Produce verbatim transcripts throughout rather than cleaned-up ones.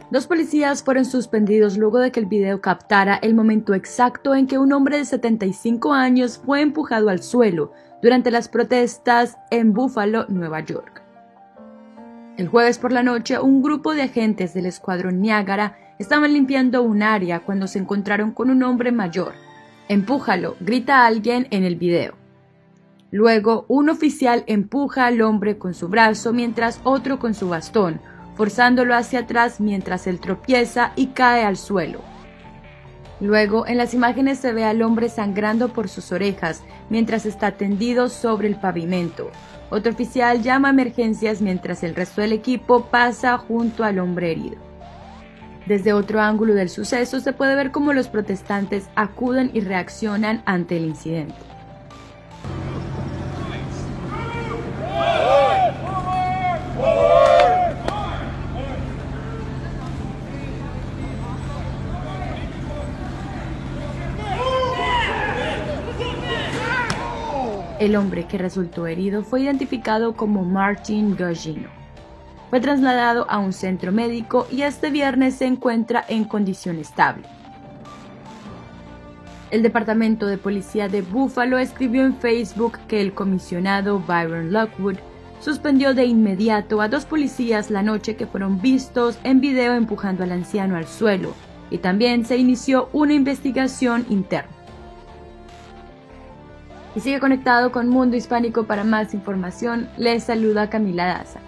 Dos policías fueron suspendidos luego de que el video captara el momento exacto en que un hombre de setenta y cinco años fue empujado al suelo durante las protestas en Buffalo, Nueva York. El jueves por la noche, un grupo de agentes del Escuadrón Niágara estaban limpiando un área cuando se encontraron con un hombre mayor. «Empújalo», grita alguien en el video. Luego, un oficial empuja al hombre con su brazo mientras otro con su bastón, forzándolo hacia atrás mientras él tropieza y cae al suelo. Luego, en las imágenes se ve al hombre sangrando por sus orejas mientras está tendido sobre el pavimento. Otro oficial llama a emergencias mientras el resto del equipo pasa junto al hombre herido. Desde otro ángulo del suceso se puede ver cómo los protestantes acuden y reaccionan ante el incidente. El hombre que resultó herido fue identificado como Martin Gugino. Fue trasladado a un centro médico y este viernes se encuentra en condición estable. El Departamento de Policía de Buffalo escribió en Facebook que el comisionado Byron Lockwood suspendió de inmediato a dos policías la noche que fueron vistos en video empujando al anciano al suelo, y también se inició una investigación interna. Y sigue conectado con Mundo Hispánico para más información. Les saluda Camila Daza.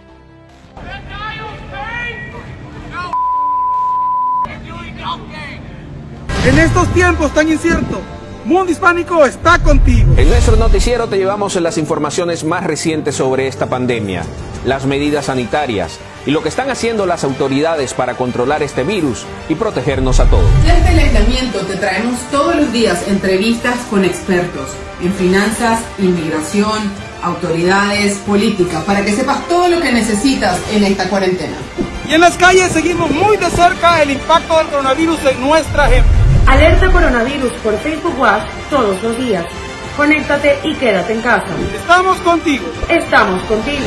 En estos tiempos tan inciertos, Mundo Hispánico está contigo. En nuestro noticiero te llevamos las informaciones más recientes sobre esta pandemia, las medidas sanitarias y lo que están haciendo las autoridades para controlar este virus y protegernos a todos. Desde el aislamiento te traemos todos los días entrevistas con expertos en finanzas, inmigración, autoridades, política, para que sepas todo lo que necesitas en esta cuarentena. Y en las calles seguimos muy de cerca el impacto del coronavirus en nuestra gente. Alerta coronavirus por Facebook Watch todos los días. Conéctate y quédate en casa. Estamos contigo. Estamos contigo.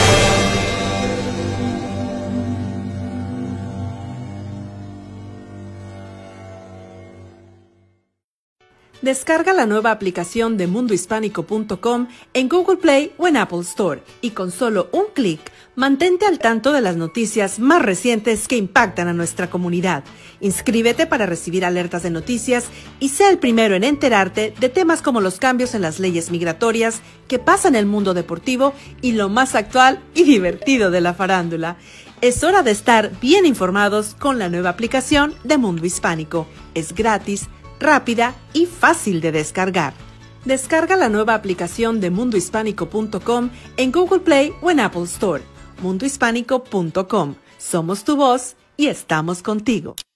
Descarga la nueva aplicación de mundo hispánico punto com en Google Play o en Apple Store y con solo un clic mantente al tanto de las noticias más recientes que impactan a nuestra comunidad. Inscríbete para recibir alertas de noticias y sea el primero en enterarte de temas como los cambios en las leyes migratorias, que pasa en el mundo deportivo y lo más actual y divertido de la farándula. Es hora de estar bien informados con la nueva aplicación de Mundo Hispánico. Es gratis, rápida y fácil de descargar. Descarga la nueva aplicación de mundo hispánico punto com en Google Play o en Apple Store. mundo hispánico punto com. Somos tu voz y estamos contigo.